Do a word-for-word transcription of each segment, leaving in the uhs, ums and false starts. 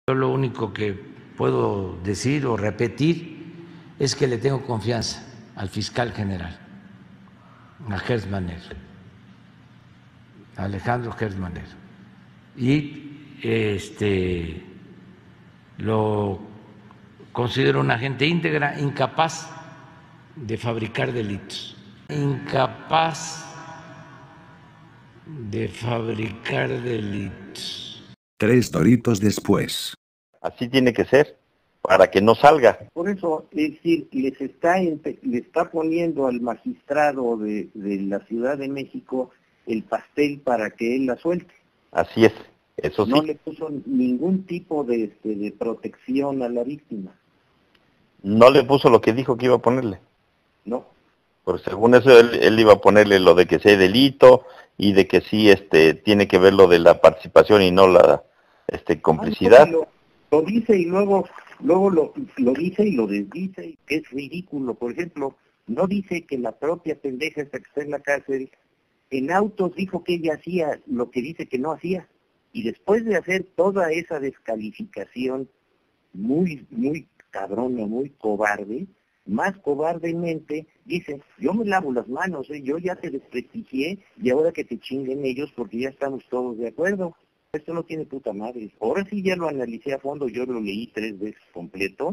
Yo lo único que puedo decir o repetir es que le tengo confianza al fiscal general, a Gertz Manero, a Alejandro Gertz Manero. Y este, lo considero una gente íntegra, incapaz de fabricar delitos, incapaz de fabricar delitos. Tres doritos después. Así tiene que ser, para que no salga. Por eso, es decir, les está, le está poniendo al magistrado de, de la Ciudad de México el pastel para que él la suelte. Así es, eso sí. No le puso ningún tipo de, este, de protección a la víctima. No le puso lo que dijo que iba a ponerle. No. Pues según eso, él, él iba a ponerle lo de que sea delito y de que sí este tiene que ver lo de la participación y no la este complicidad. Ah, lo, lo dice y luego luego lo, lo dice y lo desdice, que es ridículo. Por ejemplo, no dice que la propia pendeja esta que está en la cárcel, en autos dijo que ella hacía lo que dice que no hacía. Y después de hacer toda esa descalificación muy, muy cabrona, muy cobarde, más cobardemente dice, yo me lavo las manos, ¿eh? Yo ya te desprestigié y ahora que te chinguen ellos porque ya estamos todos de acuerdo. Esto no tiene puta madre. Ahora sí ya lo analicé a fondo, yo lo leí tres veces completo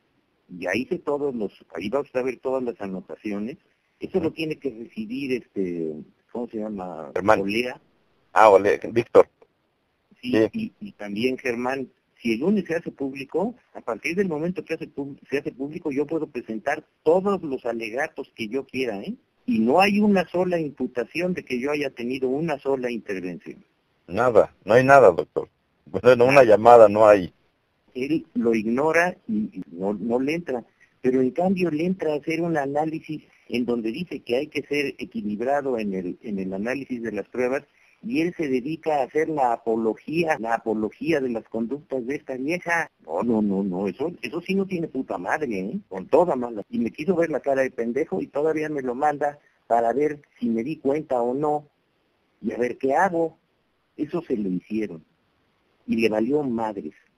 y ahí hice todos los, ahí vas a ver todas las anotaciones. Eso lo tiene que decidir este, ¿cómo se llama? Germán. Olea. Ah, Olea, Víctor. Sí, Sí. Y, y también Germán. Si el lunes se hace público, a partir del momento que hace, se hace público, yo puedo presentar todos los alegatos que yo quiera, ¿eh? Y no hay una sola imputación de que yo haya tenido una sola intervención. Nada, no hay nada, doctor. Bueno, Nada. una llamada no hay. Él lo ignora y, y no, no le entra, pero en cambio le entra a hacer un análisis en donde dice que hay que ser equilibrado en el, en el análisis de las pruebas, y él se dedica a hacer la apología, la apología de las conductas de esta vieja. No, no, no, no, eso, eso sí no tiene puta madre, ¿eh? Con toda mala. Y me quiso ver la cara de pendejo y todavía me lo manda para ver si me di cuenta o no, y a ver qué hago. Eso se lo hicieron. Y le valió madres.